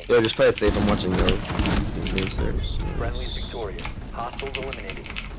Yo, just play it safe. I'm watching your main stairs. Friendly's victorious. Hostiles eliminated.